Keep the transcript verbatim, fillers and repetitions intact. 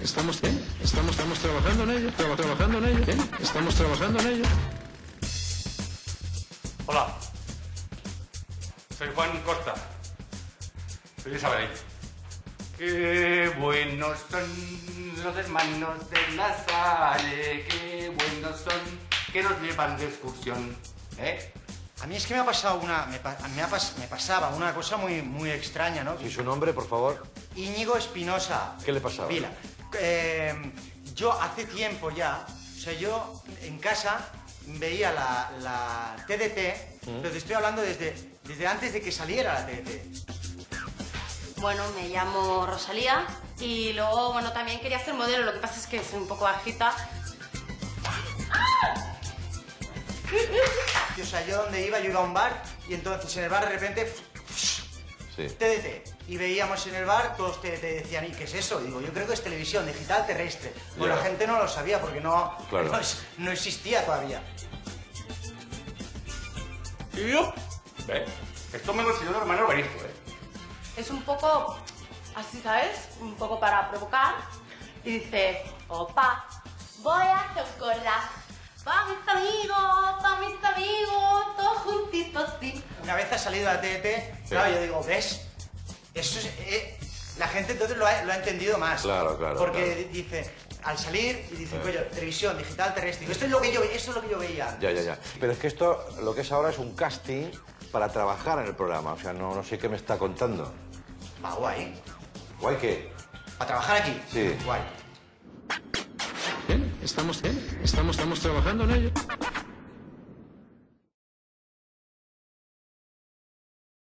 Estamos, ¿eh? estamos, estamos trabajando en ello, traba, trabajando en ello, ¿eh? Estamos trabajando en ello. Hola, soy Juan Costa. Soy Isabel. Qué buenos son los hermanos de la Salle, qué buenos son que nos llevan de excursión, ¿eh? A mí es que me ha pasado una... Me, pa, me, ha pas, me pasaba una cosa muy, muy extraña, ¿no? ¿Y su nombre, por favor? Íñigo Espinosa. ¿Qué le pasaba? Vila. Eh, yo hace tiempo ya, o sea, yo en casa veía la, la T D T, ¿Mm? Pero te estoy hablando desde, desde antes de que saliera la T D T. Bueno, me llamo Rosalía y luego, bueno, también quería ser modelo, lo que pasa es que soy un poco bajita. O sea, yo donde iba, yo iba a un bar y entonces en el bar de repente... Sí. T D T. Y veíamos en el bar, todos te, te decían, ¿y qué es eso? Digo, yo creo que es televisión digital terrestre. Pues yeah. La gente no lo sabía porque no, claro. no, no existía todavía. ¿Y yo? ¿Ves? Esto me lo enseñó el hermano Benito, ¿eh? Es un poco así, ¿sabes? Un poco para provocar. Y dice, opa, voy a hacer un collage pa' mis amigos, pa' mis amigos, todos juntitos, sí. Una vez ha salido la T D T, sí. Claro, yo digo, ¿ves? Eso es... Eh, la gente entonces lo ha, lo ha entendido más. Claro, claro. Porque claro. dice, al salir, y dice, sí. Coño, televisión, digital, terrestre. Esto es lo que yo, esto es lo que yo veía antes. Ya, ya, ya. Pero es que esto, lo que es ahora es un casting para trabajar en el programa. O sea, no, no sé qué me está contando. Va, guay. ¿Guay qué? ¿Para trabajar aquí? Sí. Guay. Bien, estamos, bien, estamos, estamos trabajando en ello.